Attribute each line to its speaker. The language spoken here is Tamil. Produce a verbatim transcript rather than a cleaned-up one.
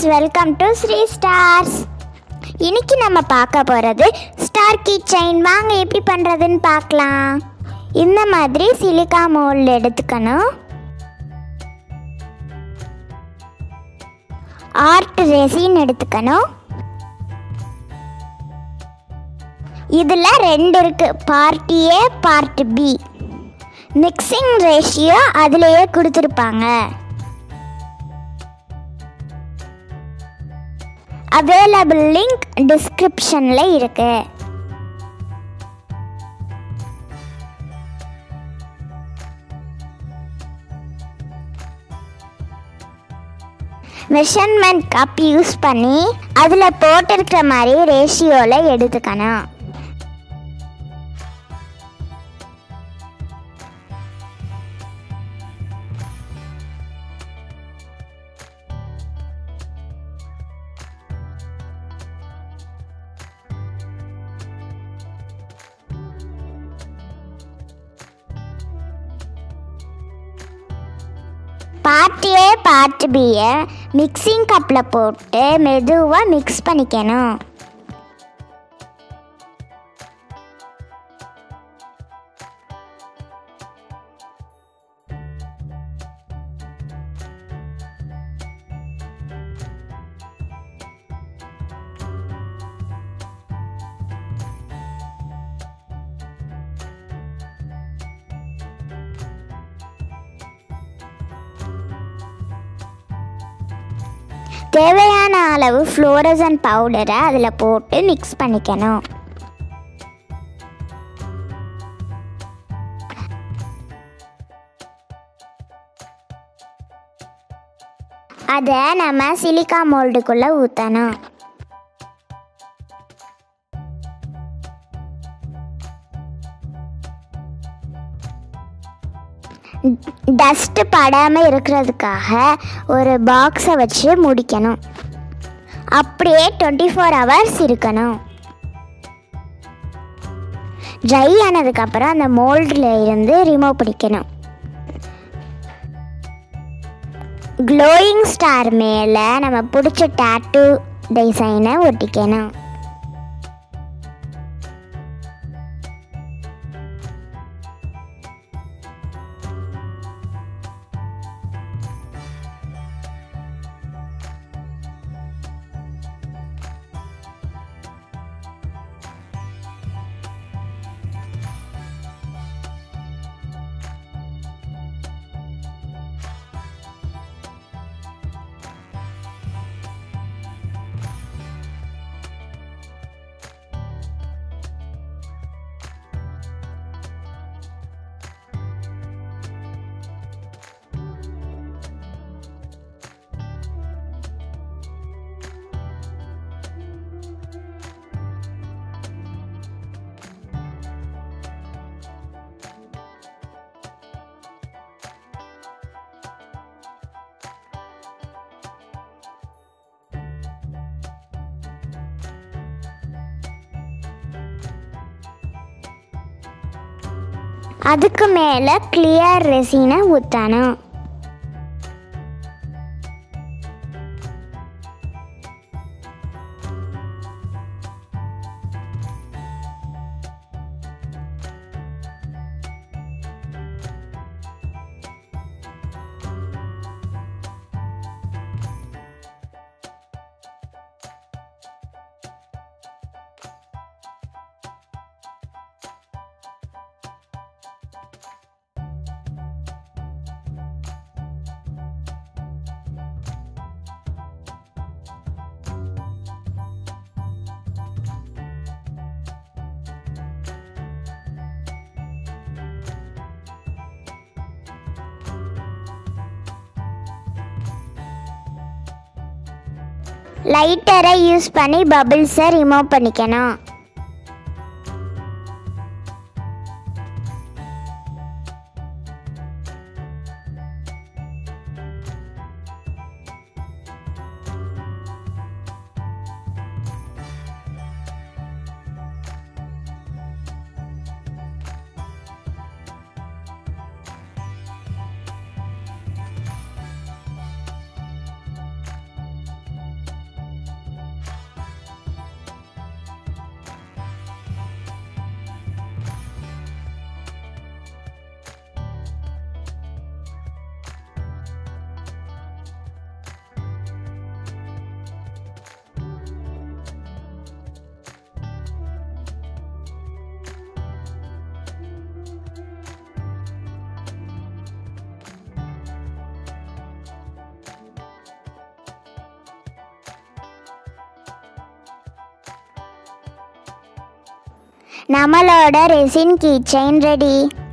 Speaker 1: Welcome to Sri stars. இன்னைக்கு நம்ம பார்க்க போகிறது ஸ்டார் கீ செயின். வாங்க எப்படி பண்ணுறதுன்னு பார்க்கலாம். இந்த மாதிரி சிலிக்கா மோல்டு எடுத்துக்கணும். ஆர்ட் ரெசின் எடுத்துக்கணும். இதில் ரெண்டு இருக்குது, part A part B. Mixing ratio அதிலேயே கொடுத்துருப்பாங்க. அவைலபிள் லிங்க் டிஸ்கிரிப்ஷனில் இருக்கு. மெஷர்மெண்ட் கப் யூஸ் பண்ணி அதில் போட்டிருக்கிற மாதிரி ரேஷியோவில் எடுத்துக்கணும். பார்ட் ஏ பார்ட் பியை மிக்சிங் கப்பில் போட்டு மெதுவாக மிக்ஸ் பண்ணிக்கணும். தேவையான அளவு ஃப்ளோரசன்ட் பவுடரை அதில் போட்டு மிக்ஸ் பண்ணிக்கணும். அதை நம்ம சிலிக்கா மோல்டுக்குள்ளே ஊற்றணும். டஸ்ட்டு படாமல் இருக்கிறதுக்காக ஒரு பாக்ஸை வச்சு முடிக்கணும். அப்படியே டுவெண்ட்டி ஃபோர் ஹவர்ஸ் இருக்கணும். ட்ரை ஆனதுக்கப்புறம் அந்த மோல்டில் இருந்து ரிமூவ் பண்ணிக்கணும். க்ளோயிங் ஸ்டார் மேலே நம்ம பிடிச்ச டாட்டூ டிசைனை ஒட்டிக்கணும். அதுக்கு மேலே கிளியர் ரெசினை ஊற்றணும். லைட்டரை யூஸ் பண்ணி பபிள்ஸை ரிமூவ் பண்ணிக்கணும். நம்மளோட ரெசின் கீ செயின் ரெடி.